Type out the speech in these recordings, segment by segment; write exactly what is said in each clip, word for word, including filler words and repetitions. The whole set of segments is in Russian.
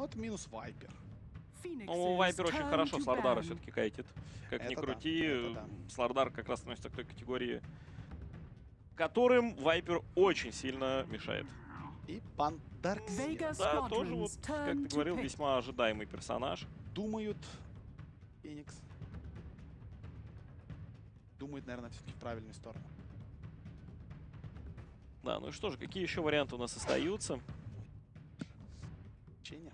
вот минус Вайпер. Ну, Вайпер очень хорошо Слардара все-таки кайтит. Как Это ни да, крути, это да. Слардар как раз относится к той категории, которым Вайпер очень сильно мешает. И пан Дарксир. Да, тоже вот, как ты говорил, весьма ожидаемый персонаж. Думают Феникс. Думает, наверное, все-таки в правильную сторону. Да, ну и что же, какие еще варианты у нас остаются? Ченя.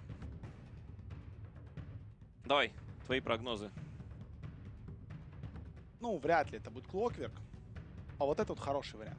Давай, твои прогнозы. Ну, вряд ли это будет Клокверк. А вот это вот хороший вариант.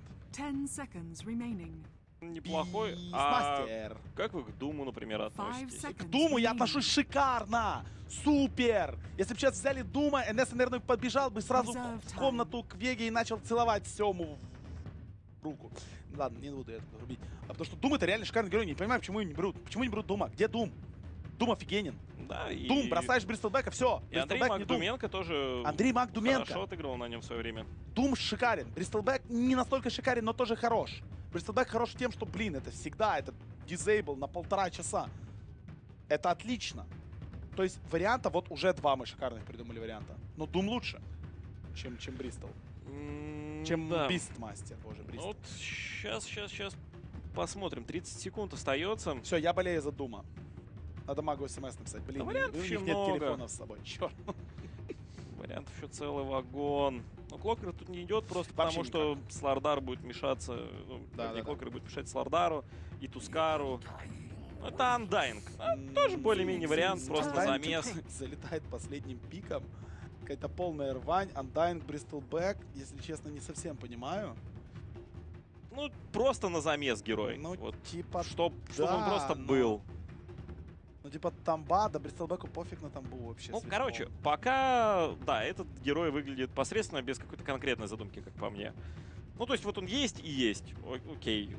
Неплохой. Бисмастер. А как вы к Думу, например, относитесь? К Думу я отношусь шикарно! Супер! Если бы сейчас взяли Дума, эн эс, наверное, подбежал бы сразу в комнату к Веге и начал целовать Сему в руку. Ладно, не буду я это рубить. А потому что Дум это реально шикарный герой. Не понимаю, почему его не берут. Почему не берут Дума? Где Дум? Дум офигенен. Да, и... Дум, бросаешь Бристлбека, все. И Андрей Макдуменко тоже Андрей Макдуменко. хорошо отыгрывал на нем в свое время. Дум шикарен. Бристлбек не настолько шикарен, но тоже хорош. Бристлбек хорош тем, что, блин, это всегда, это дизейбл на полтора часа. Это отлично. То есть варианта, вот уже два мы шикарных придумали варианта. Но Дум лучше, чем, чем Бристл. Mm, чем да. Бистмастер, боже, Бристл. Вот сейчас, сейчас, сейчас посмотрим. тридцать секунд остается. Все, я болею за Дума. Надо магу смс написать. Блин, да, у них нет много. телефонов с собой. Черт. Вариантов еще целый вагон. Но Клокер тут не идет просто Вообще потому, что никак. Слардар будет мешаться. Ну, да, не да, Клокер да. будет мешать Слардару и Тускару. Это Undying. А, тоже более-менее вариант, просто Undying замес. Залетает последним пиком. Какая-то полная рвань. Undying, Бристлбек. Если честно, не совсем понимаю. Ну, просто на замес герой. Ну, вот, типа, чтоб, да, чтобы он просто но... был. Ну, типа, тамба, да Бристлбеку пофиг на тамбу вообще. Ну, слишком. короче, пока, да, этот герой выглядит посредственно, без какой-то конкретной задумки, как по мне. Ну, то есть, вот он есть и есть. О окей.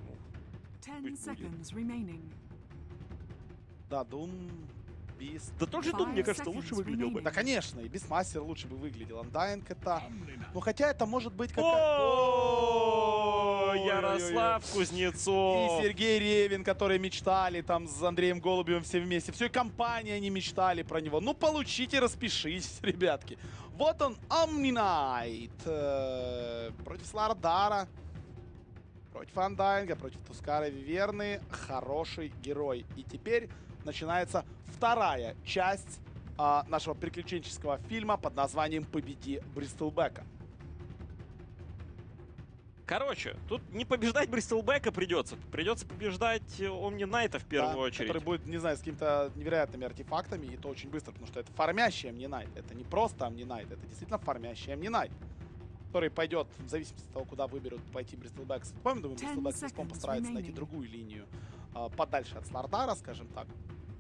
Да, Дум, Бист. Да тот же Дум, мне кажется, лучше выглядел бы. Да, конечно, и Бисмастер лучше бы выглядел. Undying это... Ну, хотя это может быть как... О, Ярослав Кузнецов! И Сергей Ревин, которые мечтали там с Андреем Голубевым все вместе. Всей компанией они мечтали про него. Ну, получите, распишитесь, ребятки. Вот он, Omninite. Э, против Слардара. Против Undying, против Тускара Виверны. Хороший герой. И теперь начинается вторая часть а, нашего приключенческого фильма под названием «Победи Бристлбека». Короче, тут не побеждать Бристлбека придется. Придется побеждать Omninite в первую да, очередь. Который будет, не знаю, с какими-то невероятными артефактами, и то очень быстро, потому что это фармящий Omninite. Это не просто Omninite, это действительно фармящий Omninite, который пойдет, в зависимости от того, куда выберут пойти Бристлбек. Помню, думаю, Бристлбек с Виспом постарается найти другую линию, а, подальше от Слардара, скажем так.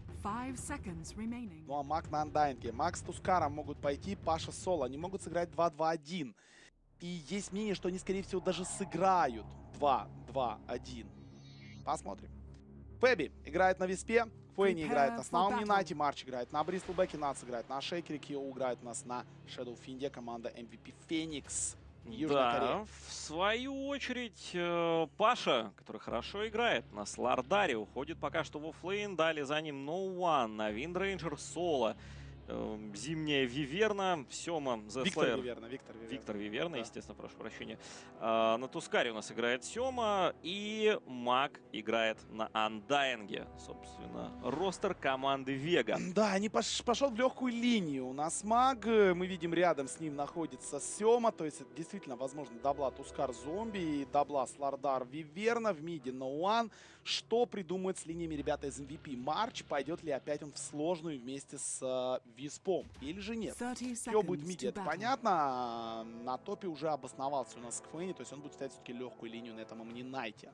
Ну а Мак на Undying. Мак с Тускаром могут пойти, Паша соло. Они могут сыграть два два один. И есть мнение, что они, скорее всего, даже сыграют два два один. Посмотрим. Фэби играет на Виспе, Фэйни играет на Omninite, Марч играет на Бристлбеке, Нац играет на Шейкере, Кио играет у нас на Shadow Fiend, команда эм ви пи Феникс. Южная да, Корея. в свою очередь, э, Паша, который хорошо играет на Слардаре, уходит пока что в оффлейн. Далее за ним No One, на Виндрейнджер соло. Э, зимняя Виверна, Сема, The Виктор Slayer. Виверна, Виктор Виверна. Виктор Виверна, да. естественно, прошу прощения. Э, на Тускаре у нас играет Сема, и Мак играет на Undying. Собственно, ростер команды Вега. Да, они пош пошел в легкую линию. У нас Маг, мы видим, рядом с ним находится Сема, то есть это действительно, возможно, дабла Тускар Зомби и дабла Слардар Виверна, в миде No One. Что придумают с линиями ребята из эм ви пи? Марч, пойдет ли опять он в сложную вместе с э, Виспом? Или же нет? Кто будет в миде, это понятно. На топе уже обосновался у нас Сквейни, то есть он будет ставить все-таки легкую линию на этом Omninite.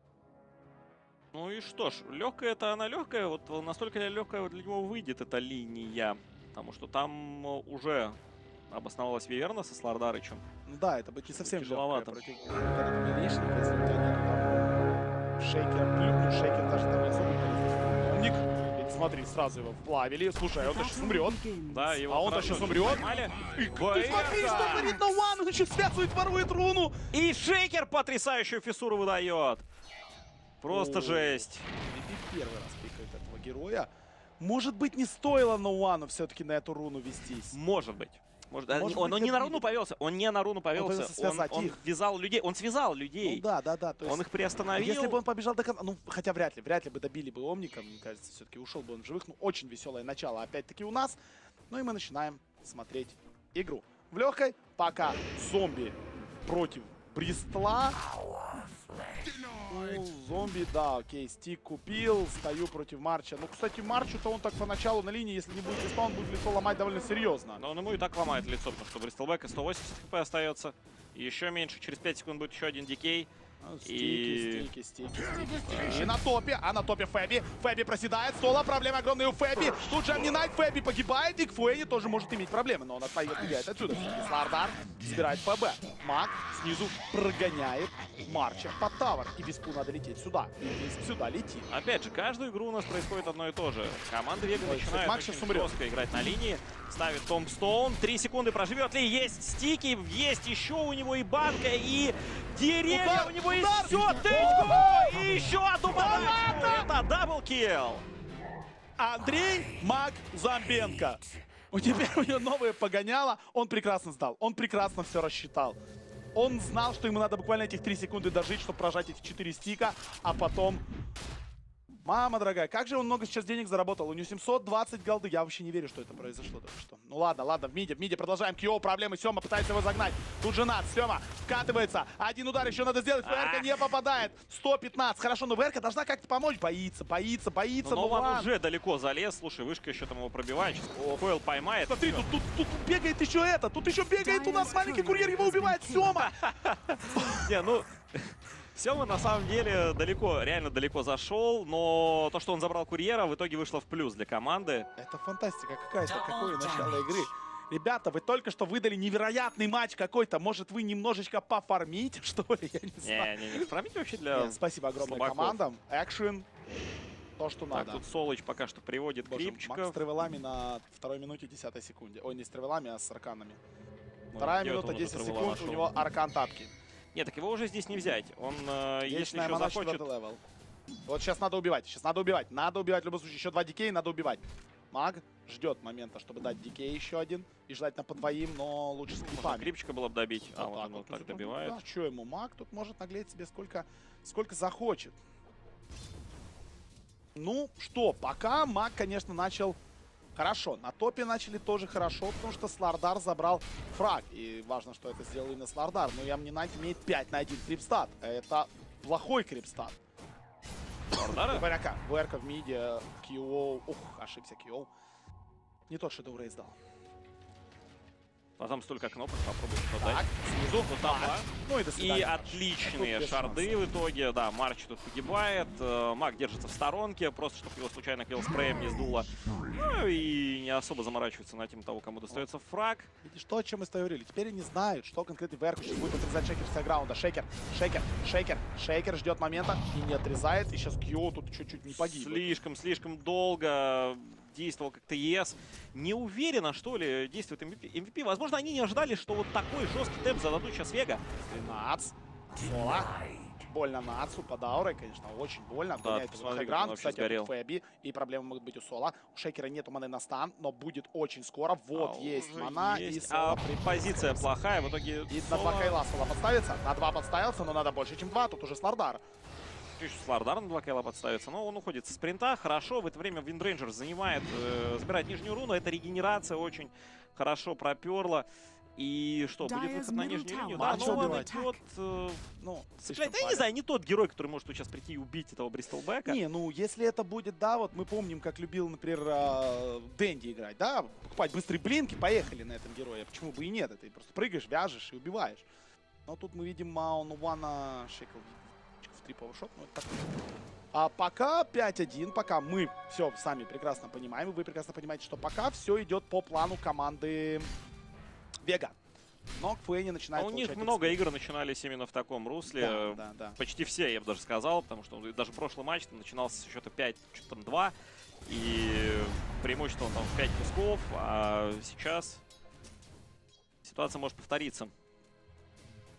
Ну и что ж, легкая это она легкая, вот настолько легкая для него выйдет эта линия, потому что там уже обосновалась Виверна со Слардарычем. Ну да, это будет не совсем тяжеловато. Против милейшника, если у тебя нет там шейкера, плюнуть, шейкер даже там не особо умник. Смотри, сразу его вплавили. Слушай, а он-то сейчас умрет. Да, его а он-то сейчас умрет. И Ты смотри, что творит на One, он еще связывает, ворует руну. И Шейкер потрясающую фиссуру выдает. Просто О, жесть. эм ви пи первый раз пикает этого героя. Может быть, не стоило ноуану все-таки на эту руну вестись. Может быть. Может, Может он, быть, он не на это руну видит. повелся, он не на руну повелся, он, связать он их. вязал людей, он связал людей, Ну да, да, да. То есть, он их приостановил. если бы он побежал до конца, ну хотя вряд ли, вряд ли бы добили бы Омника, мне кажется, все-таки ушел бы он в живых. Ну очень веселое начало, опять-таки у нас. Ну и мы начинаем смотреть игру. В легкой пока зомби против Бристла. Ну, зомби, да, окей, стик купил, стою против Марча. Ну, кстати, Марчу-то он так поначалу на линии, если не будет листа, он будет лицо ломать довольно серьезно. Но он ему и так ломает лицо, потому что Бристлбека сто восемьдесят хп остается. И еще меньше, через пять секунд будет еще один дикей. Стики, И- стики, стики, стики. И на топе, а на топе Фэби. Фэби проседает, Стола, проблемы огромные у Фэби. Тут же Амнинайт, Фэби погибает, и Фэйни тоже может иметь проблемы, но он отбегает отсюда. И Слардар собирает ПБ. Маг снизу прогоняет Марча под тавер. И Виспу надо лететь сюда. И Висп сюда летит. Опять же, каждую игру у нас происходит одно и то же. Команда Вега Ой, начинает Макс сейчас очень умрет. жестко играть на линии. Ставит Томбстоун. Три секунды проживет ли? Есть стики, есть еще у него и банка, и деревья Удар, у него есть. удар! Все, тычку! И еще одну подачу. Это даблкилл. Андрей Маг Зомбенко. У тебя у него новые погоняло. Он прекрасно сдал. Он прекрасно все рассчитал. Он знал, что ему надо буквально этих три секунды дожить, чтобы прожать эти четыре стика, а потом... Мама дорогая, как же он много сейчас денег заработал? У него семьсот двадцать голды. Я вообще не верю, что это произошло только что. Ну ладно, ладно, в миде, в миде продолжаем. Кио, проблемы. Сема пытается его загнать. Тут же Нац. Сема вкатывается. Один удар еще надо сделать. ВРК не попадает. сто пятнадцать. Хорошо, но ВРК должна как-то помочь. Боится, боится, боится. Но Ну он ладно. уже далеко залез. Слушай, вышка еще там его пробивает. Сейчас Койл поймает. Смотри, тут, тут, тут бегает еще это. Тут еще бегает у нас маленький курьер. Его убивает Сема. Не, ну... Сема на самом деле далеко, реально далеко зашел, но то, что он забрал курьера, в итоге вышло в плюс для команды. Это фантастика какая-то. Какое начало игры. Ребята, вы только что выдали невероятный матч какой-то. Может, вы немножечко пофармите, что ли? Я не знаю. Не-не-не, фармить вообще для... Нет, спасибо огромное слабаков. командам. Экшен. То, что Так, надо. тут Солыч пока что приводит Боже, Макс с крипчиков. тревелами на второй минуте десятой секунде. Ой, не с тревелами, а с арканами. Ну, Вторая где минута это он уже десять тревела секунд, нашел? у него аркан тапки. Нет, так его уже здесь не взять. Он, э, если Вечная еще мана, захочет... четвертый левел. Вот сейчас надо убивать, сейчас надо убивать. Надо убивать в любом случае. Еще два дикей надо убивать. Маг ждет момента, чтобы дать дикей еще один. И желательно по двоим, но лучше с Можно крипами. крипчика было бы добить. Вот А, вот он вот вот так уже добивает. можно. Да, что ему? Маг тут может наглеть себе сколько, сколько захочет. Ну что, пока Маг, конечно, начал хорошо. На топе начали тоже хорошо, потому что Слардар забрал фраг. И важно, что это сделал именно Слардар. Но и Амнинайт имеет пять на один крипстат. Это плохой крипстат. Слардара? ВРК. ВРК в миде. Кио. Ух, ошибся Кио. Не тот Shadow Race дал. А там столько кнопок, попробуй что Так, дать. снизу. Ну, там, Марч. Ну и до И свидания. отличные Тут без шарды шансов. в итоге. Да, Марч тут погибает. э, Маг держится в сторонке, просто чтобы его случайно килл-спреем не сдуло. Ну и не особо заморачивается на тем того, кому достается фраг. Видишь, то, о чем мы с тобой говорили. Теперь они знают, что конкретно ВРК сейчас будет отрезать Шейкер с граунда. Шейкер, Шейкер, Шейкер. Шейкер ждет момента и не отрезает. И сейчас Кио тут чуть-чуть не погиб. Слишком, слишком долго действовал как ТС. Не уверенно, что ли, действует эм ви пи. эм ви пи. Возможно, они не ожидали, что вот такой жесткий темп зададут сейчас Вега. Нац. Соло. Больно Нацу под аурой, конечно, очень больно. Да, Гоняет его посмотри, на как он хайграунд. вообще Кстати, сгорел. Фэби. И проблемы могут быть у Соло. У Шейкера нету маны на стан, но будет очень скоро. Вот А есть уже мана. есть. И Соло А при- позиция плохая, в итоге И Соло- на два кайла Соло подставится. На два подставился, но надо больше, чем два. Тут уже Слардар. Еще Слардар на два кайла подставится, но он уходит со спринта. Хорошо, в это время Виндрейнджер занимает, э, забирает нижнюю руну. Это регенерация очень хорошо проперла. И что, будет выход на нижнюю линию? Да, Марча но он убивать. идет... э, Ну, цеплять. Да я не знаю, не тот герой, который может сейчас прийти и убить этого Бристлбека. Не, ну если это будет, да, вот мы помним, как любил, например, э, Дэнди играть, да, покупать быстрые блинки, поехали на этом герое. Почему бы и нет? Это просто прыгаешь, вяжешь и убиваешь. Но тут мы видим Маун Вана Шейкл в три пауэршот, ну это так. А пока пять один, пока мы все сами прекрасно понимаем, и вы прекрасно понимаете, что пока все идет по плану команды Вега. Но Фуэни начинает А у них получать много экспи. игр начинались именно в таком русле. Да, да, да. Почти все, я бы даже сказал, потому что даже прошлый матч там начинался с счета пять, что-то там два. И преимущество там в пять кусков, а сейчас ситуация может повториться.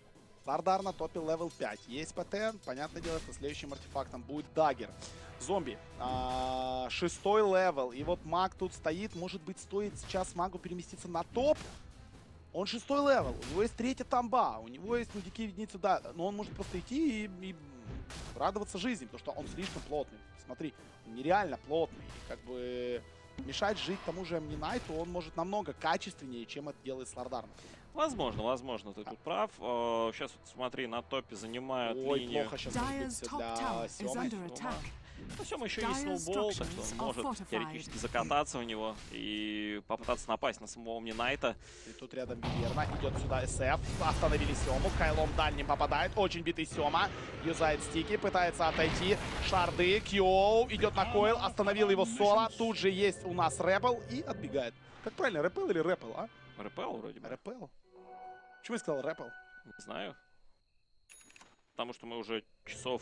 Слардар на топе левел пять. Есть ПТ, понятное дело, что следующим артефактом будет даггер. Зомби. А, шестой левел. И вот маг тут стоит. Может быть, стоит сейчас магу переместиться на топ? Он шестой левел. У него есть третья тамба. У него есть ну, дикие единицы, да. Но он может просто идти и, и радоваться жизни, потому что он слишком плотный. Смотри, он нереально плотный. И как бы мешать жить тому же Амнинайту он может намного качественнее, чем это делает Слардар. Возможно, возможно, ты тут прав. Сейчас вот смотри, на топе занимают Ой, линию. плохо сейчас для Сёмы. Ну, Сёма еще и сноубол, так что он может теоретически закататься в него и попытаться напасть на самого Амнинайта. И тут рядом Виверна. Идет сюда СФ. Остановили Сёму. Кайлом дальним попадает. Очень битый Сёма. Юзает стики. Пытается отойти. Шарды. Кьоу. Идет на койл. Остановил его Соло. Тут же есть у нас Рэпл. И отбегает. Как правильно? Рэпл или Рэпл, а? РПЛ вроде бы. РПЛ. Почему я сказал Рэпл? Не знаю. Потому что мы уже часов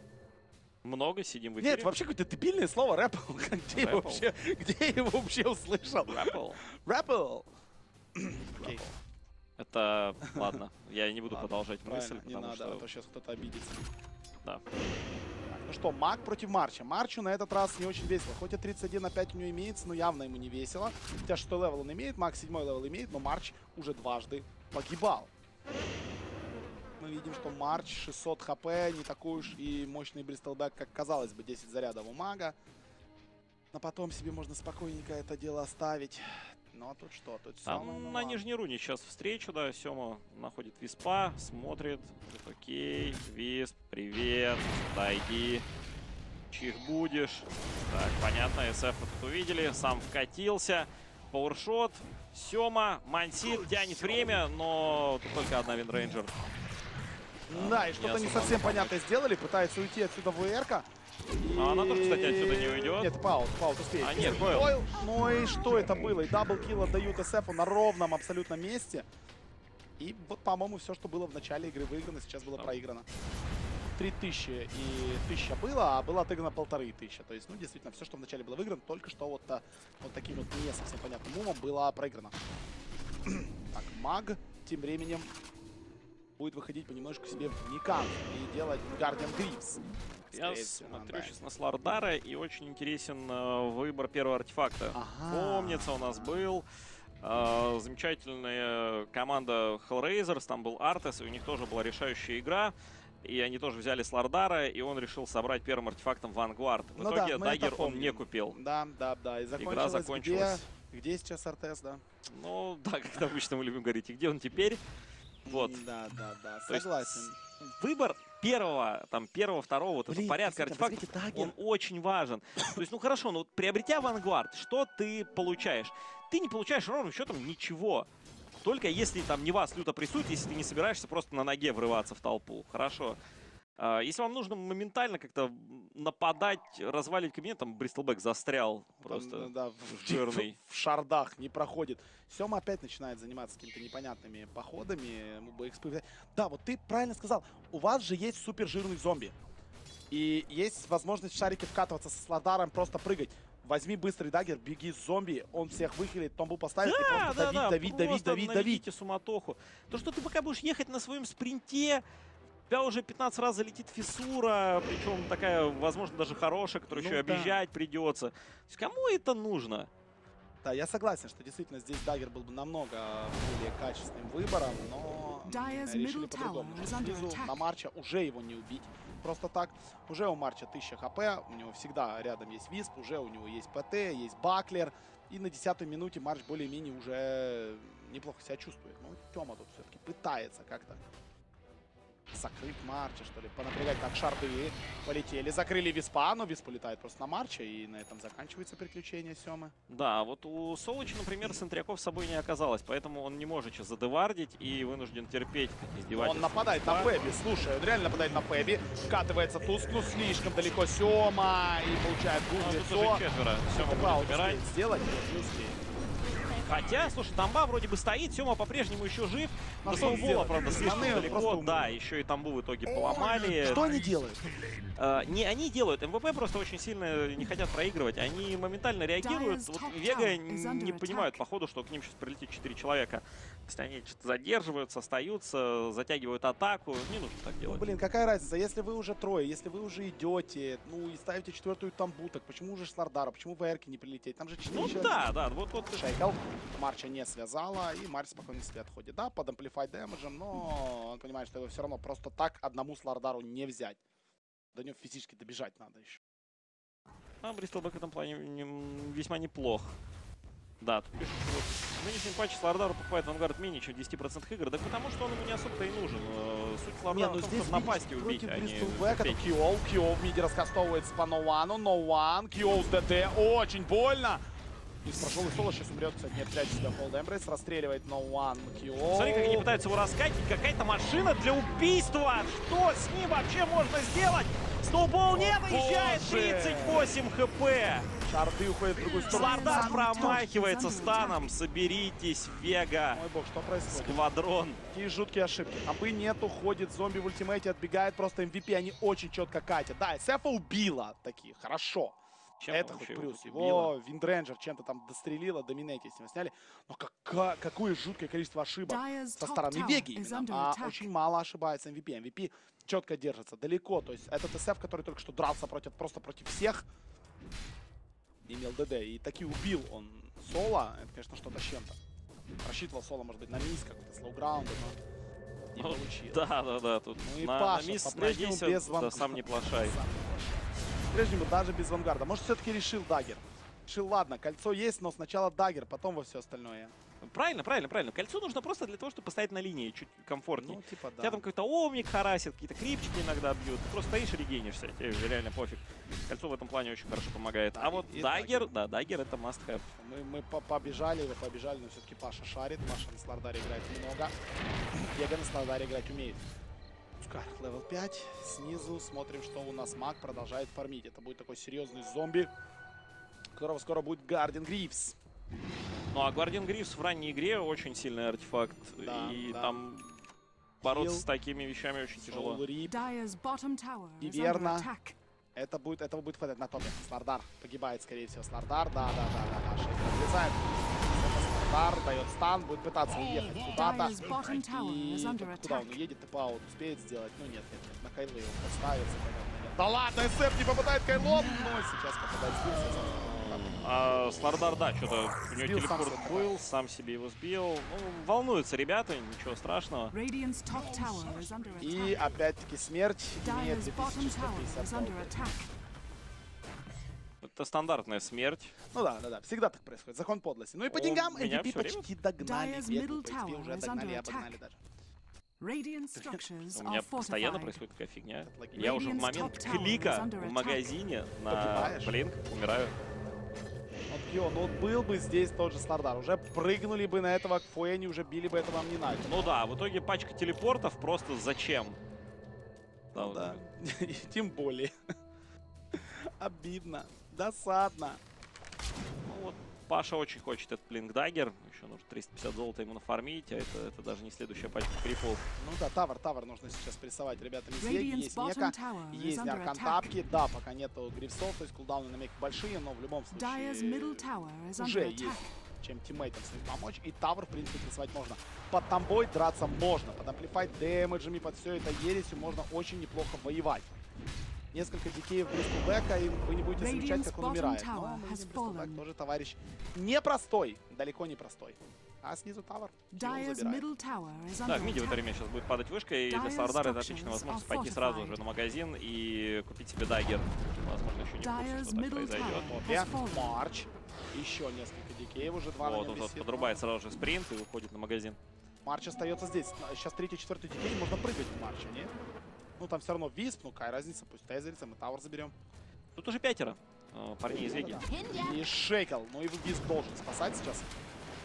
много сидим в эфире. Нет, вообще какое-то дебильное слово Рэпл. Где я вообще, где я его вообще услышал? Рэпл. Рэпл. Окей. Это, ладно, я не буду Ладно, продолжать мысль, не потому надо, что... а то сейчас кто-то обидится. Да. Ну что, маг против Марча. Марчу на этот раз не очень весело. Хоть и тридцать один на пять у него имеется, но явно ему не весело. Хотя шестой левел он имеет, маг седьмой левел имеет, но Марч уже дважды погибал. Мы видим, что Марч шестьсот хп, не такой уж и мощный бристлбэк, как казалось бы, десять зарядов у мага. Но потом себе можно спокойненько это дело оставить. Ну а тут что? Тут Там на нижней руне сейчас встречу, да, Сёма находит Виспа, смотрит, говорит, окей, Висп, привет, дойди, чих будешь. Так, понятно, СФ тут увидели, сам вкатился, пауэршот, Сёма, мансит, тянет время, но тут только одна винрейнджер. Да, и что-то не совсем понятно сделали, пытается уйти отсюда ВР-ка. И... А она тоже, кстати, отсюда не уйдет. Нет, паут, паут успеет. А нет, Койл. Койл. Ну и что это было? И даблкил отдают СФу на ровном абсолютно месте. И вот, по-моему, все, что было в начале игры выиграно, сейчас было да. проиграно. Три тысячи и тысяча было, а было отыграно полторы тысячи. То есть, ну, действительно, все, что в начале было выиграно, только что вот, а, вот таким вот не совсем понятным умом было проиграно. Так, маг тем временем будет выходить понемножку себе в Никан и делать Guardian Greaves. Я смотрю сейчас на Слардара, и очень интересен э, выбор первого артефакта. Ага. Помнится, у нас был э, замечательная команда Hellraisers, там был Артес, и у них тоже была решающая игра. И они тоже взяли Слардара, и он решил собрать первым артефактом Vanguard. В ну итоге да, даггер он не купил. Да, да, да. И закончилось, игра закончилась. Где, где сейчас Артес, да? Ну, да, как обычно мы любим говорить. И где он теперь? Вот. Да, да, да, То согласен. Выбор первого, там, первого, второго, вот Блин, этого порядка артефактов, он очень важен. То есть, ну хорошо, ну приобретя Vanguard, что ты получаешь? Ты не получаешь ровным счетом ничего. Только если там не вас люто прессует, если ты не собираешься просто на ноге врываться в толпу. Хорошо. А, если вам нужно моментально как-то нападать, развалить кабинет, там Бристлбэк застрял просто там, да, жирный. В, в шардах не проходит. Сёма опять начинает заниматься какими-то непонятными походами. Да, вот ты правильно сказал. У вас же есть супер жирный зомби. И есть возможность в шарике вкатываться со Слардаром, просто прыгать. Возьми быстрый даггер, беги с зомби, он всех выхилит, томбу поставит да, и просто да, давить, да, давить, давить, давить, давить. Суматоху. То, что ты пока будешь ехать на своем спринте, у тебя уже пятнадцать раз залетит фиссура, причем такая, возможно, даже хорошая, которую ну, еще да. объезжать придется. То есть кому это нужно? Да, я согласен, что действительно здесь даггер был бы намного более качественным выбором, но решили по-другому. Снизу на Марча уже его не убить. Просто так. Уже у Марча тысяча хп, у него всегда рядом есть Висп, уже у него есть ПТ, есть Баклер. И на десятой минуте Марч более-менее уже неплохо себя чувствует. Ну, Тёма тут все-таки пытается как-то закрыть Марча, что ли, понапрягать. Так, шарды полетели, закрыли Виспа, но Висп улетает просто на Марча, и на этом заканчивается приключение Сёмы. Да, вот у Солыча, например, Сентряков с собой не оказалось, поэтому он не может сейчас задевардить и вынужден терпеть издевательства. Он нападает на Пэби, слушай, он реально нападает на Пэби, вкатывается туз, ну слишком далеко Сёма, и получает гул в лицо. Четверо. Сёма будет убирать. Сделать, не успеет. Хотя, слушай, Тамба вроде бы стоит, Сёма по-прежнему еще жив. А До что он Сноубола, сделает? правда, слишком Маны далеко. просто Да, еще и Тамбу в итоге поломали. Что они делают? Uh, не они делают, МВП просто очень сильно не хотят проигрывать, они моментально реагируют. Вот Вега не понимают, походу, что к ним сейчас прилетит четыре человека. То есть они что-то задерживаются, остаются, затягивают атаку. Не нужно так делать. Ну, блин, какая разница, если вы уже трое, если вы уже идете, ну и ставите четвертую Тамбу, так почему уже Слардару, почему в Эрке не прилететь? Там же четыре Ну человека. да, да, вот вот. Шейкл. Марча не связала, и Марч спокойно себе отходит. Да, под амплифай дэмэджем, но он понимает, что его все равно просто так одному Слардару не взять. До него физически добежать надо еще. А Бристолбэк в этом плане не, весьма неплох. Да, тут пишут, что вот в нынешнем патче Слардару покупает Vanguard менее чем в десяти процентах игр. Да потому что он ему не особо-то и нужен. Суть Слардара в том, чтобы напасть и убить, а не Бристолбэка, Киоу, Киоу в миде раскастовывается по ноуану, ноуан, Киоу с ДТ, очень больно! И прошел и соло, сейчас умрет, кстати, не прячет себя Cold Embrace, расстреливает ноуан, Киоу. Смотри, как они пытаются его раскатить, какая-то машина для убийства! Что с ним вообще можно сделать? Сноубол не выезжает, тридцать восемь хп! Шарды уходят в другую сторону. Слардар промахивается станом. Соберитесь, Вега. Ой бог, что происходит? Сквадрон. Какие жуткие ошибки. Тамбы нет, уходит зомби в ультимейте, отбегает просто эм ви пи, они очень четко катят. Да, эсэфа убила такие, хорошо. Чем это хоть плюс. Его Виндренджер чем-то там дострелила, доминейте с него сняли. Но кака какое жуткое количество ошибок со стороны Веги именно. А очень мало ошибается эм ви пи. эм ви пи четко держится, далеко. То есть этот эсэф, который только что дрался против, просто против всех, имел ДД. И таки убил он соло. Это, конечно, что-то с чем-то. Рассчитывал соло, может быть, на мисс, какой-то слоуграунда, но не ну, получилось. Да, да, да. Тут ну и на, Паша, на мисс по-прежнему надейся, без да, сам не плашай. По-прежнему даже без Вангарда. Может, все-таки решил Даггер. Решил, ладно, кольцо есть, но сначала Даггер, потом во все остальное. Правильно, правильно, правильно. Кольцо нужно просто для того, чтобы поставить на линии чуть комфортнее. Ну, типа, да. Тебя там какой-то омник харасит, какие-то крипчики иногда бьют. Ты просто стоишь и регенишься, тебе реально пофиг. Кольцо в этом плане очень хорошо помогает. Да, а вот и Даггер, Даггер. да, Даггер это must have. Мы, мы по побежали, вы побежали, но все-таки Паша шарит. Паша на Слардаре играет много. Вега на Слардаре играть умеет. Скар, левел пять. Снизу смотрим, что у нас маг продолжает фармить. Это будет такой серьезный зомби, у которого скоро будет Гарден Гривс. Ну а Гвардиан Грифс в ранней игре очень сильный артефакт. Да, и да. там бороться Хил. с такими вещами очень тяжело. И верно. Это будет, этого будет хватать на топе. Слардар погибает, скорее всего. Слардар, да, да, да, да, да. Шейкер отрезает. Слардар дает стан, будет пытаться уехать куда-то. И куда он уедет, тэп-аут успеет сделать? Ну нет, нет, нет. На Кайло его поставится, наверное, нет. Да ладно, эсэф не попадает Кайло, но сейчас попадает Спирс. А Слардар, да, что-то у него Сбил сам телепорт себя. был, сам себе его сбил. Ну, волнуются ребята, ничего страшного. И опять-таки смерть имеет две тысячи сто пятьдесят баллов. Это стандартная смерть. Ну да, да, да, всегда так происходит. Закон подлости. Ну и по Он деньгам меня эм ви пи всё время- почти догнали. Dyer's Вегу, middle в принципе, tower уже is догнали и under обогнали attack. даже. Radiant structures У меня are постоянно fortified. происходит такая фигня. Это логично. Я уже в Radiant's момент top tower клика is under в attack. магазине на Погибаешь? блинк умираю. Вот Кио, ну вот был бы здесь тот же Слардар. Уже прыгнули бы на этого Фуэни, уже били бы этого Амнинайта. Ну да, в итоге пачка телепортов просто зачем? Ну да. И тем более. Обидно. Досадно. Ну вот Паша очень хочет этот блинк даггер. Еще нужно триста пятьдесят золота ему нафармить, а это, это даже не следующая пачка крипов. Ну да, тавер, тавер нужно сейчас прессовать ребятам из Веги. Radiant's Есть bottom Мека, tower is есть under Аркантапки. Да, пока нету грифсов, то есть кулдауны на Меке большие, но в любом Dyer's middle случае tower is уже under есть attack. чем тиммейтам своим помочь. И тавер, в принципе, прессовать можно. Под тамбой драться можно. Под амплифайт дэмэджами, под все это ересью можно очень неплохо воевать. Несколько дикеев Бристолбэка, и вы не будете замечать, как он умирает. Но Бристолбэк тоже товарищ непростой, далеко не простой. А снизу тавер. Dyer's middle tower is Да, under в миде в это attack. время сейчас будет падать вышка, и для Dyer's Слардара это отличная structures возможность are пойти сразу fortified. же на магазин и купить себе даггер. Возможно, еще не в курсе, Dyer's что так middle произойдет. tower Копия, has fallen. Марч. Еще несколько дикеев, уже два на Вот, нем он вот висит. подрубает сразу же спринт и уходит на магазин. Марч остается здесь. Сейчас третий, четвертый дикей, можно прыгать в Марча, нет? Ну там все равно Висп, ну какая разница, пусть тезерится, мы тавер заберем. Тут уже пятеро э, парней из Веги. И Шейкл, ну и Висп должен спасать сейчас. Да,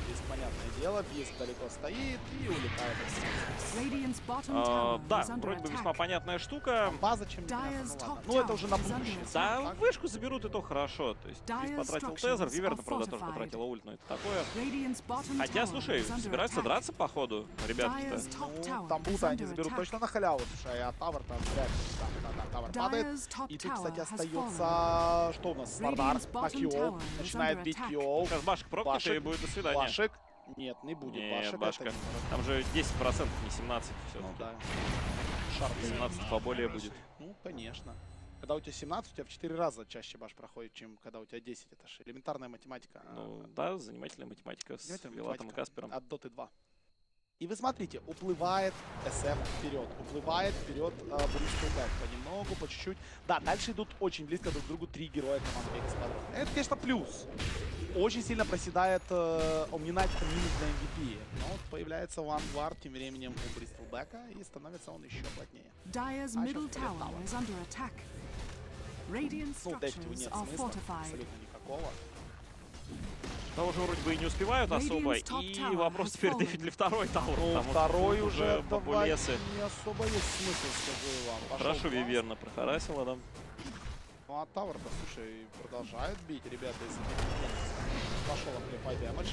Биск, понятное дело, Биск далеко стоит и улетает. Radiant's bottom А, tower да, is under вроде бы весьма attack. понятная штука. База чем ну, Dyer's ладно. top Ну это уже на tower is under будущее. attack. Да, Так. вышку заберут, и то хорошо. То есть Биск Dyer's потратил structures тезер, Виверна, are правда, тоже fortified. потратила ульт, но это такое. Radiant's bottom Хотя, tower слушай, is under собираются attack. драться, походу, ребятки-то. Dyer's top Ну, tower там is бута они under заберут attack. точно на халяву, слушай, а Тавр там вряд ли. Да, да, да, Тавр падает. Dyer's top И тут, кстати, tower has остается... Что у нас? Слардар Radiant's на bottom Кио. tower is Начинает under бить attack. Кио. Сейчас Башек прокнет, и Башек. будет до свидания. Башек. Нет, не будет Нет, Башек. Башка. это не- Там же десять процентов, не семнадцать Ну все-таки. да. Шарты. семнадцать поболее будет. Ну, конечно. Когда у тебя семнадцать, у тебя в четыре раза чаще баш проходит, чем когда у тебя десять. Это же элементарная математика. Ну да, занимательная математика с Занимательная Вилатом и математика Каспером. От Доты два. И вы смотрите, уплывает эс эф вперед, уплывает вперед э, Bristol Back понемногу, по чуть-чуть. Да, дальше идут очень близко друг к другу три героя команды Vegas Quadrant. Это, конечно, плюс. Очень сильно проседает э, Omni-Knight, это минус для эм ви пи. Но вот появляется Vanguard тем временем у Bristol Back, и становится он еще плотнее. Dyer's А middle сейчас tower tower. is under attack. Radiant Ну, дефить его structures нет are смысла, fortified. абсолютно никакого. Того же вроде бы и не успевают особо. Radiant's top И tower вопрос has теперь fallen. дефить ли второй тауэр. Ну, потому что второй тут уже давать бабулесы. не особо есть смысл, скажу вам. Пошел Хорошо класс. Виверна прохарасила, да. Ну, а Тавр-то, слушай, продолжает бить, ребята, если не пошел амплифай дэмэдж.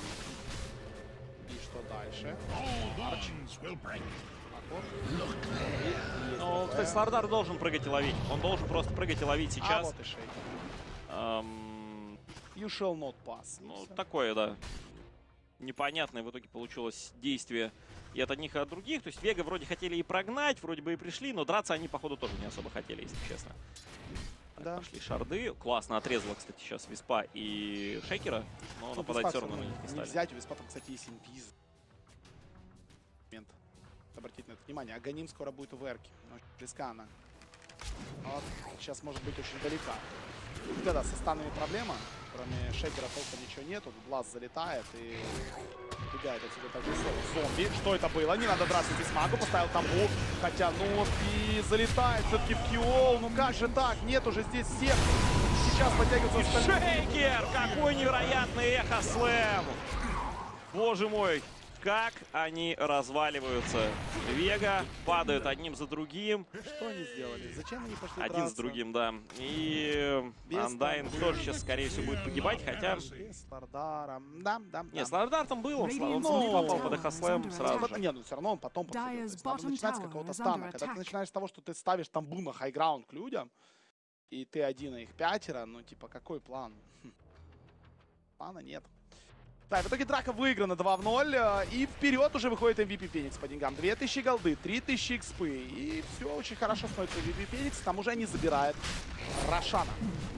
И что дальше? Арч. Аккорд. И- и Ну, СВП. кстати, Слардар должен прыгать и ловить. Он должен просто прыгать и ловить А сейчас. вот и шейк. Эм, You shall not pass. И ну, всё. такое, да. Непонятное в итоге получилось действие и от одних, и от других. То есть Вега вроде хотели и прогнать, вроде бы и пришли, но драться они, походу, тоже не особо хотели, если честно. Так, Да. пошли шарды. Классно отрезала, кстати, сейчас Виспа и Шейкера, но Ну, нападать Виспа все равно на всё них не не стали. взять, у Виспа там, кстати, есть инвиз. Момент. Обратите на это внимание. Аганим скоро будет у Верки. Но очень близка она. Но вот сейчас может быть очень далека. Да-да, со станами проблема. Кроме Шейкера толком ничего нету. Глаз залетает и убегает отсюда также зомби. Что это было? Не надо драться здесь магу. Поставил тамбу. Хотя, ну вот и залетает все-таки в Киол. Ну как же так? Нет уже здесь всех. Сейчас подтягиваются остальные. Шейкер! Какой невероятный эхо-слэм! Боже мой, как они разваливаются. Вега падают одним за другим. Что они сделали? Зачем они пошли Один драться? с другим, да. И Без Андайн там- тоже сейчас, скорее всего, будет погибать, хотя... Без Слардара. Да, да, да. Нет, Слардар там был, он, сла- он Radiant's попал middle под tower эхо-слэм is сразу under же. Нет, ну все равно он потом подходил. То Dyer's есть надо bottom начинать с tower какого-то is стана. under Когда ты attack. начинаешь с того, что ты ставишь тамбу на хайграунд к людям, и ты один, а их пятеро, ну типа какой план? Хм. Плана нет. Да, в итоге драка выиграна два в ноль, э, и вперед уже выходит эм ви пи Феникс по деньгам. две тысячи голды, три тысячи экспы, и все очень хорошо смотрится эм ви пи Феникс, к тому же они забирают Рошана.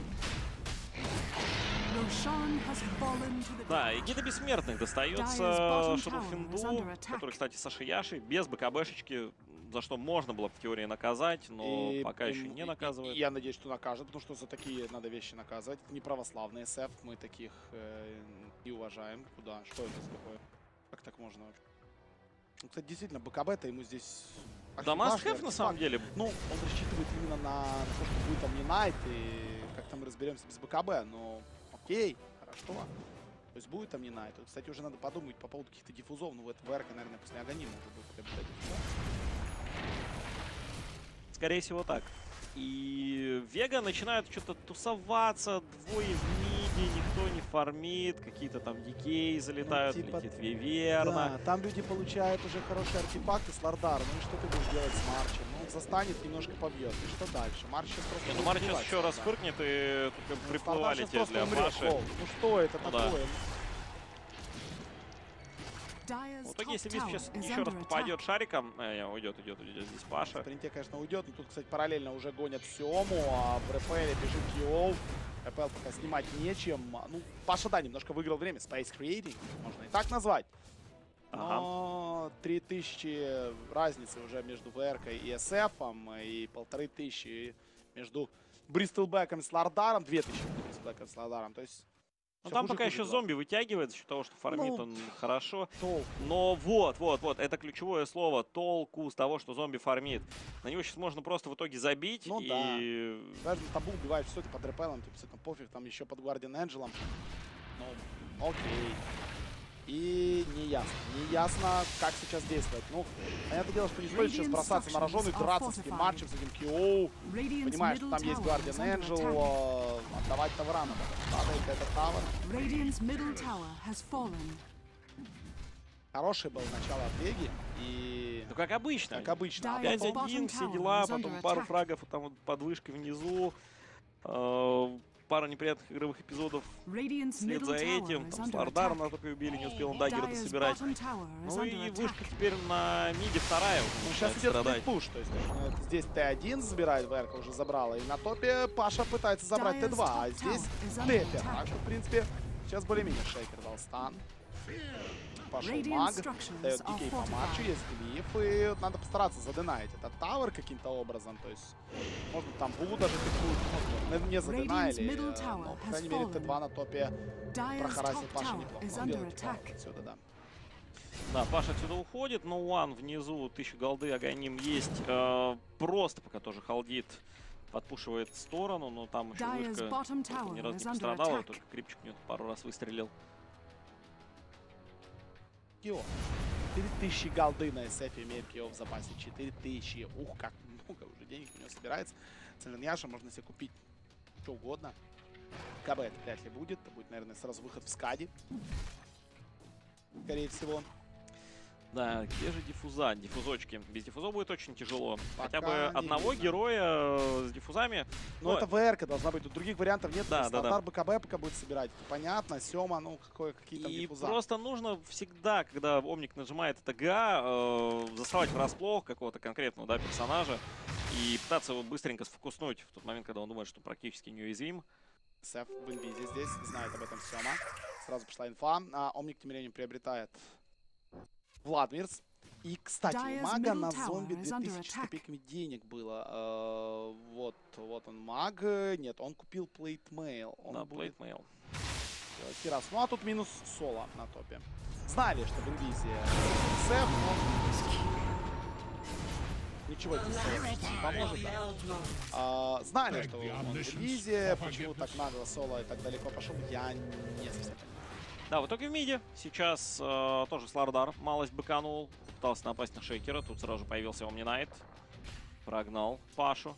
Roshan has fallen to the Да, и ground. гида бессмертных Dyer's достается bottom Шадофинду, tower is under attack. который, кстати, Саши Яши, без БКБшечки, за что можно было в теории наказать, но И- пока и- еще не и- наказывает. и я надеюсь, что накажет, потому что за такие надо вещи наказывать. Это не православный эс эф, мы таких э, не уважаем. Куда? Что это за такое? Как так можно вообще? Ну, кстати, действительно, БКБ-то ему здесь... Да, очень must важный have на артефакт. самом деле. Ну, он рассчитывает именно на то, что будет там не найт, и как-то мы разберемся без БКБ, но окей, хорошо. То есть будет там не найт. Вот, кстати, уже надо подумать по поводу каких-то диффузов, ну, в этом ВРК, наверное, после Аганима уже будет приобретать диффузов. Скорее всего, так. И Вега начинают что-то тусоваться, двое в миде, никто не фармит, какие-то там дикей залетают, типа, летит Виверна. Да, там люди получают уже хорошие артефакты с Лардар. Ну и что ты будешь делать с Марчем? Ну, он застанет, немножко побьет. И что дальше? Марч сейчас просто... Не, ну будет Марч сейчас убивать еще раз Слардар. фыркнет и тут как Ну, приплывали Слардар те сейчас для просто умрет, Маши. Кол. Ну что это Ну да. такое? Dyer's В итоге, top если Виз tower сейчас is еще раз under попадет attack. шариком, э, уйдет, идет, идет здесь В Паша. спринте, конечно, уйдет. Но тут, кстати, параллельно уже гонят Сему, а в РПЛе бежит Киол. РПЛ пока снимать нечем. Ну, Паша, да, немножко выиграл время. Space Creating, можно и так назвать. Но три тысячи разницы уже между ВРКой и эс эфом, и полторы тысячи между Бристлбэком и Слардаром, две тысячи между Бристлбэком и Слардаром. То есть Ну всё там хуже, пока хуже еще дела. зомби вытягивает за счет того, что фармит Ну, он хорошо. Толк. Но вот, вот, вот, это ключевое слово, толку с того, что зомби фармит. На него сейчас можно просто в итоге забить Ну и... Даже на табу убиваешь все, ты под РПЛом, типа, все там пофиг, там еще под Guardian Angel'ом. Ну, окей. И не ясно. Не ясно, как сейчас действовать. Ну, понятное дело, что не стоит сейчас бросаться на рожон и драться с этим матчем, с этим Киоу. Понимаешь, что там есть Guardian Angel. Отдавать тавра надо. Падает этот тавр. Хороший был начало от Веги. И... Ну, как обычно. Как обычно. пять один, все дела, потом пару фрагов там вот под вышкой внизу. Э, пару неприятных игровых эпизодов вслед за этим. Там Слардар на топе убили, не успел он даггеры дособирать. Ну и вышка теперь на миде вторая. Ну, сейчас идет сплит-пуш. То есть ну, здесь Т один забирает, ВРК уже забрала. И на топе Паша пытается забрать Т два. А здесь Депер. Так что, в принципе, сейчас более-менее Шейкер дал стан. Пошел маг, дает дикей по матчу, есть глиф, и вот надо постараться задинать этот тавер каким-то образом, то есть можно там Булу даже пикнуть, можно не задинали, но, по крайней мере, Т два на топе прохарасил Паша неплохо, он делает отсюда, да. Да, Паша отсюда уходит, но Уан внизу, тысяча голды, Аганим есть, э, просто пока тоже халдит, подпушивает в сторону, но там еще вышка ни разу не пострадала, только крипчик у него пару раз выстрелил. Кио. четыре тысячи голды на эс эф имеет Кио в запасе. четыре тысячи. Ух, как много уже денег у него собирается. Целеньяша можно себе купить что угодно. КБ это вряд ли будет. Это будет, наверное, сразу выход в скади. Скорее всего. Да, где же диффуза? Диффузочки. Без диффуза будет очень тяжело. Пока Хотя бы одного видно. героя с диффузами. Но, но это ВРК должна быть. Тут других вариантов нет. Да, да, да. БКБ пока будет собирать. Это понятно. Сема, ну, какое, какие там И диффуза. просто нужно всегда, когда Омник нажимает ТГ, э, заставать врасплох какого-то конкретного, да, персонажа и пытаться его быстренько сфокуснуть в тот момент, когда он думает, что практически неуязвим. Сеф в инвизе здесь. Знает об этом Сема. Сразу пошла инфа. А Омник тем временем приобретает Владмирс. И, кстати, у мага на зомби две тысячи с копейками денег было. Uh, вот, вот он маг. Нет, он купил плейтмейл. Он да, будет плейтмейл. Раз. Ну а тут минус соло на топе. Знали, что в инвизе Сэф, но... Ничего здесь не поможет, да. uh, Знали, что он в инвизе. Почему так нагло соло и так далеко пошел, я не совсем понимаю. Да, в итоге в миде сейчас э, тоже Слардар малость быканул. Пытался напасть на Шейкера. Тут сразу же появился Омнинайт. Прогнал Пашу.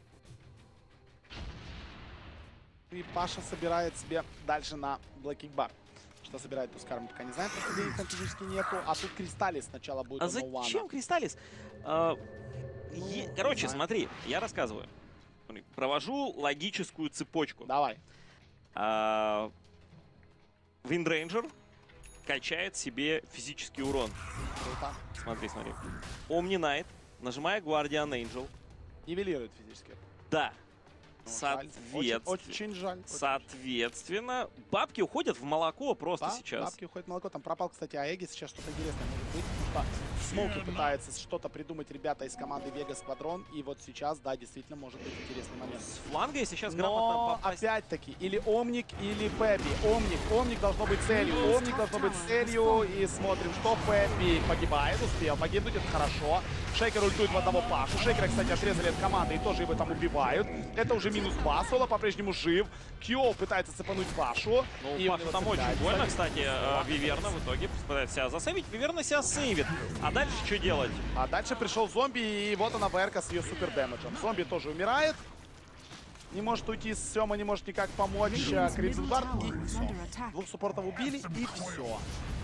И Паша собирает себе дальше на Блэкинг-бар. Что собирает Тускар, мы пока не знаем, потому что денег там физически нету. А тут Кристаллис сначала будет. А зачем Кристаллис? А, ну, е... Короче, смотри, я рассказываю. Провожу логическую цепочку. Давай. А... Виндрейнджер качает себе физический урон. Круто. Смотри, смотри. Омнинайт, нажимая Guardian Angel. Нивелирует физически. Да. Ну, Соответственно, очень, очень жаль. Очень соответственно, жаль. Бабки уходят в молоко просто да, сейчас. Бабки уходят в молоко. Там пропал, кстати, Аэги. Сейчас что-то интересное может быть. Потому что Смоуки пытается что-то придумать ребята из команды Vega Squadron. И вот сейчас, да, действительно может быть интересный момент. С фланга, если сейчас Но грамотно попасть... опять-таки, или Омник, или Пеппи. Омник. Омник должно быть целью. Омник должно быть целью. И смотрим, что Пеппи погибает. Успел погибнуть, это хорошо. Шейкер ультует в одного Пашу. Шейкера, кстати, отрезали от команды и тоже его там убивают. Это уже минус два. Соло по-прежнему жив. Кьо пытается цепануть Пашу. Ну, и Паша там очень больно, кстати. Виверна в итоге пытается себя засейвить. Виверна себя сейвит. А дальше что делать? А дальше пришел зомби, и вот она ВРК с ее супер дэмэджем. Зомби тоже умирает. Не может уйти, Сема не может никак помочь. Crimson Guard, и все. Двух суппортов убили, и все.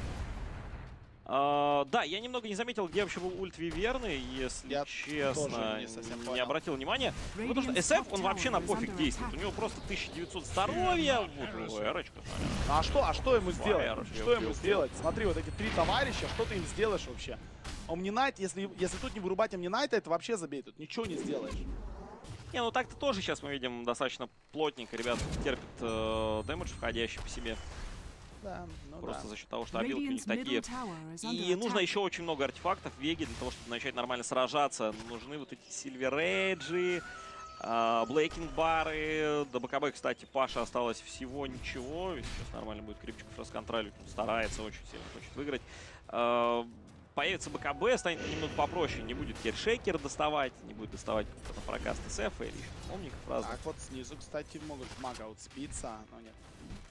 Uh, да, я немного не заметил, где вообще был ульт Виверны, если я честно, не, не обратил внимания. Ну, потому что эс эф, он вообще на пофиг действует. У него просто тысяча девятьсот здоровья. Вот, эрочка, а что, а что ему сделать? Что ему сделать? Смотри, вот эти три товарища, что ты им сделаешь вообще? Омнинайт, если, если тут не вырубать Омнинайта, это вообще забей, тут ничего не сделаешь. Не, ну так-то тоже сейчас мы видим достаточно плотненько. Ребята терпят э, дэмэдж, входящий по себе. Да, ну Просто да. за счет того, что обилки у них такие. И нужно еще очень много артефактов в Веге для того, чтобы начать нормально сражаться. Нужны вот эти Сильверэджи, Блейкинг-бары. До БКБ, кстати, Паша осталось всего ничего. Сейчас нормально будет крипчиков расконтролить. Старается очень сильно, хочет выиграть. А, появится БКБ, станет немного попроще. Не будет теперь Шейкер доставать, не будет доставать какой-то прокаст эс эф или Омников разных. Так вот снизу, кстати, могут мага отспиться, но нет.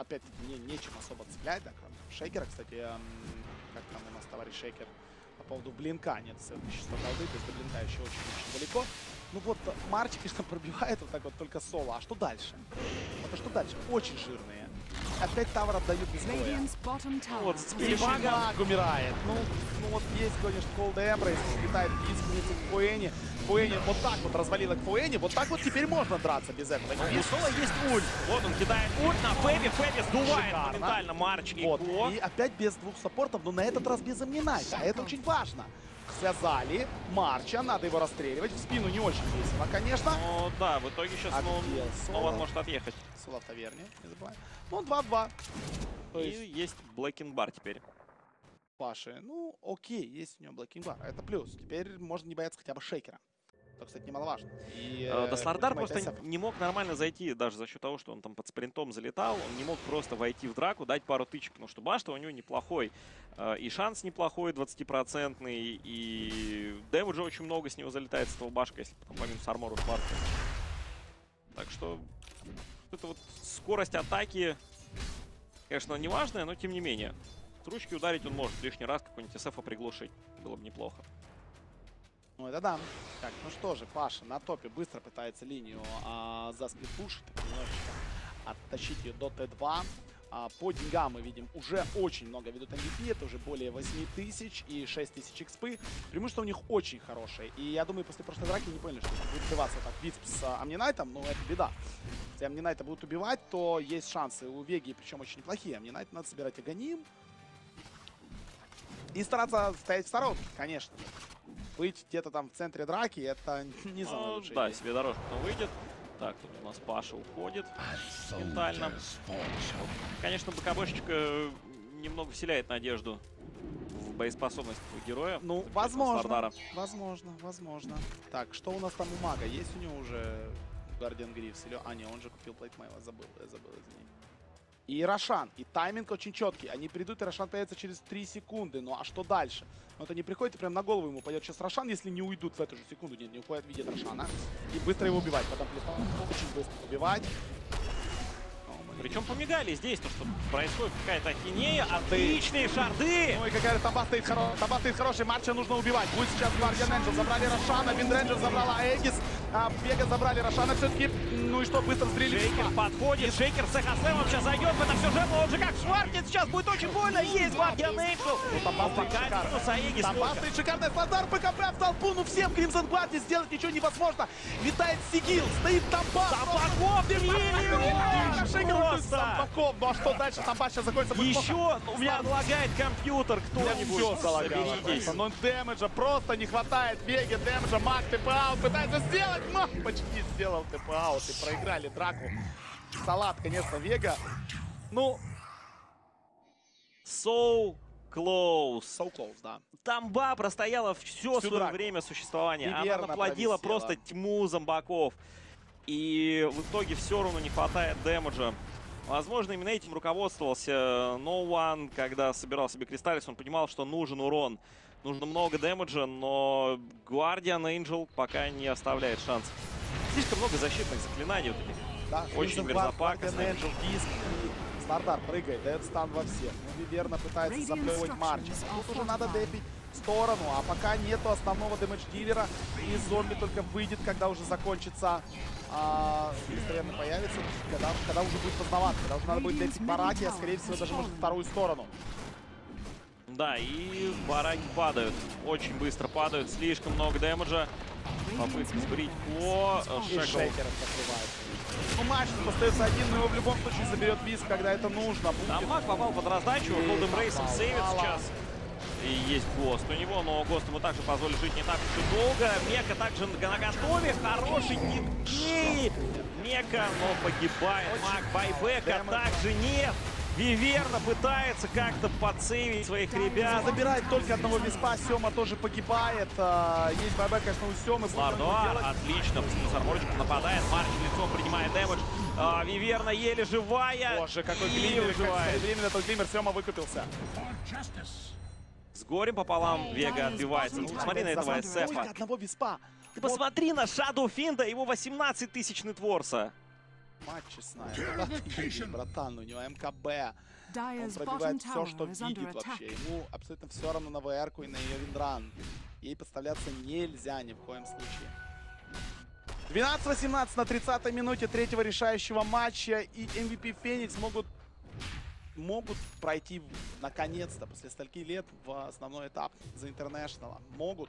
опять-таки, не, нечем особо цеплять, да, кроме Шейкера, кстати, эм, как там у нас товарищ Шейкер по поводу блинка, нет, совмещества голды, то есть до блинка еще очень-очень далеко. Ну вот, Марч, конечно, пробивает вот так вот только соло, а что дальше? Вот, а что дальше? Очень жирные. Опять тавер отдают без боя. Radiant's bottom tower Вот, has теперь fallen. мага. Маг умирает. Ну, ну вот есть, конечно, Cold Embrace, летает искренница к Фуэне. Фуэне вот так вот развалила к Фуэне, вот так вот теперь можно драться без этого. У Соло есть ульт. Вот он кидает ульт на Фэби. Фэби сдувает Шикарно. моментально Марч и Вот. Го. И опять без двух саппортов, но на этот раз без Амнинайта. А это очень важно. Связали Марча, надо его расстреливать. В спину не очень весело, конечно. Ну да, в итоге сейчас А ну, где снова Соло? он может отъехать. Соло в таверне, не забываем. Ну, два-два. То И есть, есть Блэкинг Бар теперь. Паши, ну, окей, есть у него Блэкинг Бар. Это плюс. Теперь можно не бояться хотя бы Шейкера. Это, кстати, немаловажно. И, Э, э, Дослардар ультимейт просто эс эф. не мог нормально зайти, даже за счет того, что он там под спринтом залетал. Он не мог просто войти в драку, дать пару тычек, потому что башта у него неплохой. Э, И шанс неплохой, двадцатипроцентный, и дэмэджа очень много с него залетает с этого башка, если потом помимо с армору шварца. Так что это вот скорость атаки, конечно, не важная, но тем не менее. С ручки ударить он может лишний раз, какой-нибудь эс эфа приглушить. Было бы неплохо. Ну, это да. Так, ну что же, Паша на топе быстро пытается линию а, засплитпушить, так немножечко оттащить ее до тэ два. А, по деньгам мы видим, уже очень много ведут эм ви пи, это уже более восьми тысяч и шесть тысяч экспы. Преимущество у них очень хорошее. И я думаю, после прошлой драки не поняли, что будет убиваться так Висп с а, Амнинайтом, но это беда. Если Амнинайта будут убивать, то есть шансы у Веги, причем очень неплохие. Амнинайт надо собирать Аганим. И стараться стоять в сторонке, конечно. Быть где-то там в центре драки, это не самое Ну, лучшее. да, себе дорожку там выйдет. Так, тут у нас Паша уходит ментально. Вот, конечно, БКБшечка немного вселяет надежду в боеспособность у героя. Ну, замечательного возможно, Слардара. возможно, возможно. Так, что у нас там у мага? Есть у него уже Guardian Грифс? Или... А, не, он же купил плейтмейл, я забыл, я забыл, извини. И Рошан, и тайминг очень четкий. Они придут, и Рошан появится через три секунды. Ну, а что дальше? Ну, это не приходит, и прям на голову ему пойдет сейчас Рошан, если не уйдут в эту же секунду. Нет, не уходят, видят Рошана. И быстро его убивать. Потом очень быстро убивать. Причем помигали здесь, то, что происходит какая-то ахинея. Отличные шарды! Ну и какая-то таба стоит, хоро... таба стоит хороший, Марча нужно убивать. Будет сейчас Guardian Angel, забрали Рошана, Виндренджер забрала Эгис, а Вега забрали Рошана все-таки. Ну и что, быстро стрелить. Шейкер подходит, Шейкер с эхослэмом сейчас зайдет в это все же, он же как шваркнет, сейчас будет очень больно, есть Guardian Angel! Ну, таба стоит Пока шикарно. минус Аегис Таба только. стоит шикарный Слардар, ПКП в толпу, ну всем Crimson Guardian сделать ничего невозможно. Летает Сигил, стоит Таба. Табаков, триллион! Шейкер Просто! Табаков. Ну а что дальше? Таба сейчас закончится. будет плохо. Еще у меня лагает компьютер, кто-нибудь, Все залагало. соберитесь. Но дэмэджа просто не хватает. Веги, дэмэджа, Маг ТП-аут пытается сделать. Маг почти сделал ТП-аут и проиграли драку. Салат, конечно, Вега. Ну, So close. so close, да. Тамба простояла все Всю свое драку. время существования. Она Неверно наплодила провисела. просто тьму зомбаков. И в итоге все равно не хватает дэмэджа. Возможно, именно этим руководствовался No One, когда собирал себе Кристаллис. Он понимал, что нужен урон. Нужно много дэмэджа, но Guardian Angel пока не оставляет шансов. Слишком много защитных заклинаний вот этих. Да, Очень Crimson Guard, мерзопакостно. Guardian Angel, Диск и Слардар прыгает, дает стан во всех. Ну, Виверна пытается Radiant заплевывать Марча. structures Тут are уже надо fortified. депить в сторону, а пока нету основного дэмэдж-дилера. И зомби только выйдет, когда уже закончится. А, наверное, появится, когда, когда уже будет поздновато, когда уже надо будет депить бараки, а скорее всего даже может вторую сторону. Да, и бараки падают. Очень быстро падают. Слишком много дэмэджа. Попытка сбрить Кло. И Шекл. Шейкеров закрывает. Ну, матч тут остается один, но его в любом случае заберет Висп, когда это нужно. Там Будет. Маг попал под раздачу. Голден Рейсом попал, сейвит мало. сейчас. И есть Гост у него, но Гост ему также позволит жить не так уж и долго. Мека также на готове. Хороший геймплей. Мека, но погибает. Маг байбека также нет. Виверна пытается как-то подсейвить своих ребят. Забирает только одного Виспа, Сема тоже погибает. А, есть байбек, конечно, у Семы. Слардар отлично, с арморочком нападает. Марч лицом принимает дэмэдж. А, Виверна еле живая. Боже, какой Еле глиммер, выживает. как этот глиммер, Сема выкупился. С горем пополам Вега отбивается. Ну, посмотри на этого Только эс-эфа. одного Виспа. Ты посмотри на Shadow Fiend, его восемнадцать тысяч нетворса. Мать честная. Куда ты едешь, братан? У него МКБ. Он Dire's bottom пробивает все, tower что is under видит attack. вообще. Ему абсолютно все равно на ВР-ку и на ее виндран. Ей подставляться нельзя ни в коем случае. двенадцать восемнадцать на тридцатой минуте третьего решающего матча. И эм ви пи Феникс могут, могут пройти наконец-то после стольки лет в основной этап за Интернешнала. Могут.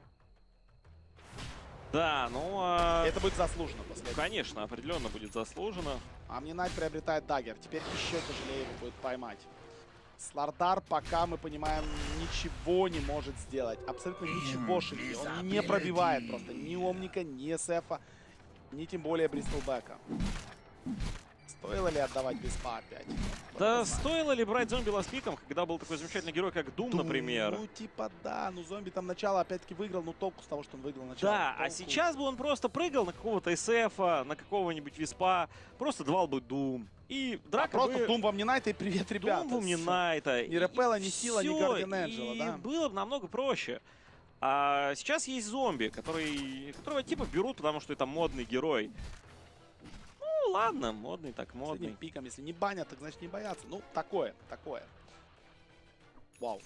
Да, ну... а, Это будет заслуженно после этого. Конечно, определенно будет заслужено. Амнинайт приобретает даггер. Теперь еще тяжелее его будет поймать. Слардар пока, мы понимаем, ничего не может сделать. Абсолютно ничего, Шельги. Он не пробивает просто ни Омника, ни эс-эфа, ни тем более Бристлбека. Стоило ли отдавать Виспа опять? Да стоило ли брать зомби ластпиком, когда был такой замечательный герой, как Дум, например? Ну, типа, да. Ну, зомби там начало опять-таки выиграл. Ну, толку с того, что он выиграл начало. Да, а толку. сейчас бы он просто прыгал на какого-то эс-эфа, на какого-нибудь Виспа, просто давал бы Дум. И А драка просто бы... Дум в Амнинайта и привет, ребята. Дум в Амнинайта. Ни Репела, ни Сила, ни Всё, Гардиан Энджела, и да. было бы намного проще. А сейчас есть зомби, который, которого типа берут, потому что это модный герой. Ну ладно, модный так С одним модный. пиком, если не банят, так значит не боятся. Ну, такое, такое. Вау.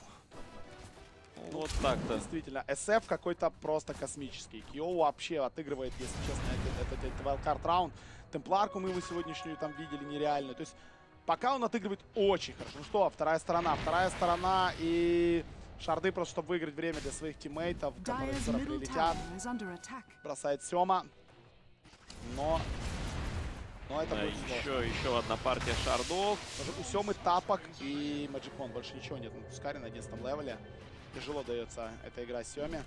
Ну, вот так-то. Действительно, эс-эф какой-то просто космический. Кьо вообще отыгрывает, если честно, этот, этот, этот вайлдкарт раунд. Темпларку мы его сегодняшнюю там видели нереальную. То есть пока он отыгрывает очень хорошо. Ну что, вторая сторона. Вторая сторона и шарды просто, чтобы выиграть время для своих тиммейтов, которые Dire's скоро middle прилетят. tower is under attack. Бросает Сёма. Но... Но это Да, будет сложно. еще, еще одна партия шардов. Даже у Сёмы тапок и Мэджикон. Больше ничего нет на Тускаре на одиннадцатом левеле. Тяжело дается эта игра Сёме.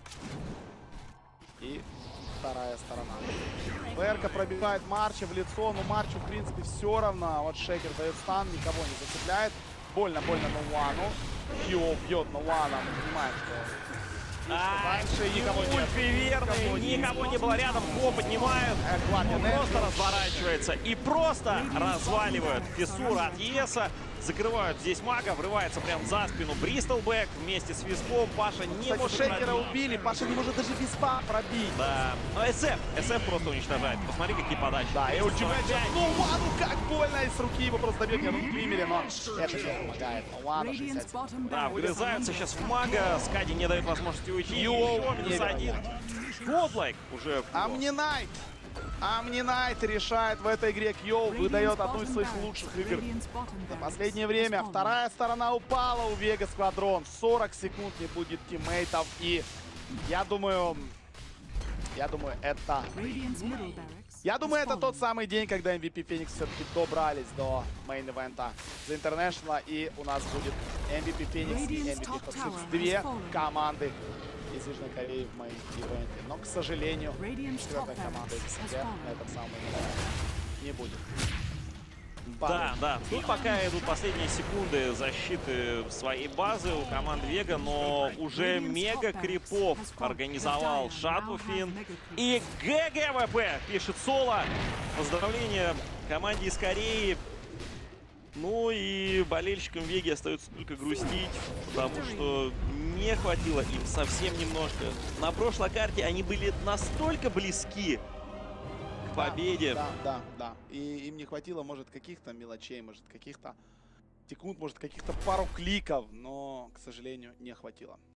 И вторая сторона. ВРка пробивает Марча в лицо, но Марчу, в принципе, все равно. Вот Шейкер дает стан, никого не зацепляет. Больно-больно Ноуану. Кио бьет Ноуана, мы понимаем, что... А, Раньше никого нет. Ульфи верный, никого не было рядом, Го поднимают. Э, Гвардиан Он просто Энджел. разворачивается и просто разваливают Фиссура от ЕСа. Закрывают здесь мага, врывается прям за спину Бристлбек вместе с Виспом. Паша не Кстати, может Шейкера пробить. убили, Паша не может даже Виспа пробить. Да, но эс-эф, эс-эф просто уничтожает. Посмотри, какие подачи. Да, и тридцать ультимейт. пять. Ну, Вану как больно из руки его просто бегает. Ну, климере, но это не помогает. Вану Radiant's шестьдесят. bottom Да, barracks вгрызаются are сейчас under в мага. Скади не дает возможности уйти. Йоу, Еще минус один. Годлайк уже. Амнинайт. Амнинайт решает в этой игре. Кьо Radiant's выдает одну из bottom своих barracks. лучших игр Radiant's bottom за barracks последнее has время. fallen. Вторая сторона упала у Вега Сквадрон. сорок секунд не будет тиммейтов. И я думаю, я думаю, это... Radiant's middle barracks Я думаю, has это тот fallen. самый день, когда эм ви пи Феникс все-таки добрались до мейн-ивента за Интернешнла. И у нас будет эм ви пи Феникс и эм ви пи Pursuit. Две команды из Южной Кореи в мейн-ивенте. Но, к сожалению, Radiant's top четвертая команда из barracks has СНГ на fallen. этом самом не будет. Да, да. Тут пока идут последние секунды защиты своей базы у команд Вега, но уже мега крипов организовал Шатлфин. И ГГВП пишет Соло. Поздравления команде из Кореи. Ну и болельщикам Веги остается только грустить, потому что не хватило им совсем немножко. На прошлой карте они были настолько близки к победе. Да, да, да. И им не хватило, может, каких-то мелочей, может, каких-то секунд, может, каких-то пару кликов, но, к сожалению, не хватило.